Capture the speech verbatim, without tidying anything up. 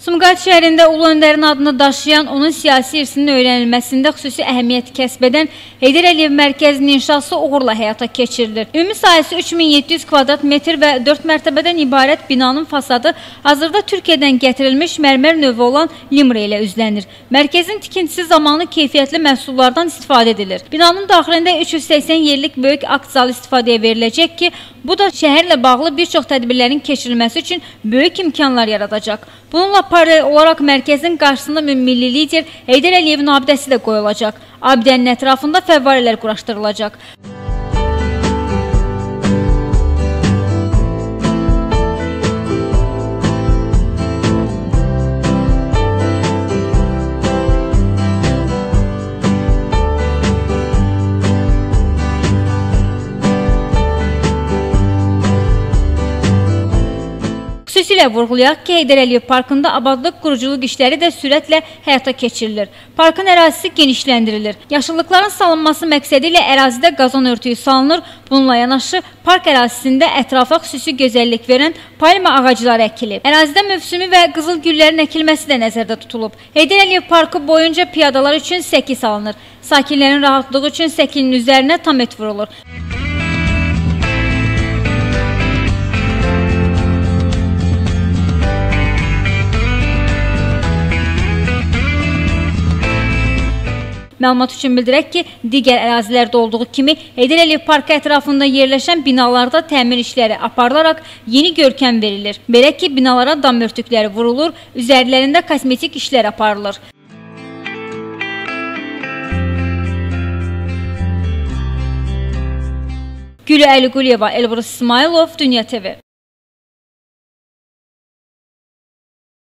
Sumqayıt şəhərində Ulu Öndərin adını daşıyan, onun siyasi irsinin öyrənilməsində xüsusi əhəmiyyət kəsb edən Heydər Əliyev mərkəzinin inşası uğurla həyata keçirilir. Ümumi sahəsi üç min yeddi yüz kvadrat metr və dörd mərtəbədən ibarət binanın fasadı hazırda Türkiyədən gətirilmiş mərmər növü olan limre ilə üzlənir. Mərkəzin tikintisi zamanı keyfiyyətli məhsullardan istifadə edilir. Binanın daxilində üç yüz səksən yerlik böyük akt zalı istifadəyə veriləcək ki, bu da şəhərlə bağlı bir çox tədbirlərin keçirilməsi üçün böyük imkanlar yaradacaq. Bununla paralel olaraq mərkəzin qarşısında ümummilli lider Heydər Əliyevin abidəsi də qoyulacaq. Abidənin ətrafında fəvvarələr quraşdırılacaq. Xüsusilə vurğulayaq ki, Heydər Əliyev Parkında abadlıq quruculuq işləri də sürətlə həyata keçirilir. Parkın ərazisi genişləndirilir. Yaşıllıqların salınması məqsədi ilə ərazidə qazon örtüyü salınır. Bununla yanaşı, park ərazisində ətrafa xüsusi gözəllik verən palma ağacları əkilib. Ərazidə mövsümü və qızıl güllərin əkilməsi də nəzərdə tutulub. Heydər Əliyev Parkı boyunca piyadalar üçün səki salınır. Sakinlərin rahatlığı üçün səkinin üzərinə tamet vurulur. Məlumat üçün bildirək ki, digər ərazilərdə olduğu kimi Heydər Əliyev Parkı ətrafında yerləşən binalarda təmir işləri aparılaraq yeni görkəm verilir. Belə ki, binalara dam örtükləri vurulur, üzərlərində kosmetik işlər aparılır. Gülü Əliquliyeva, Elbrus İsmailov, Dünya T V.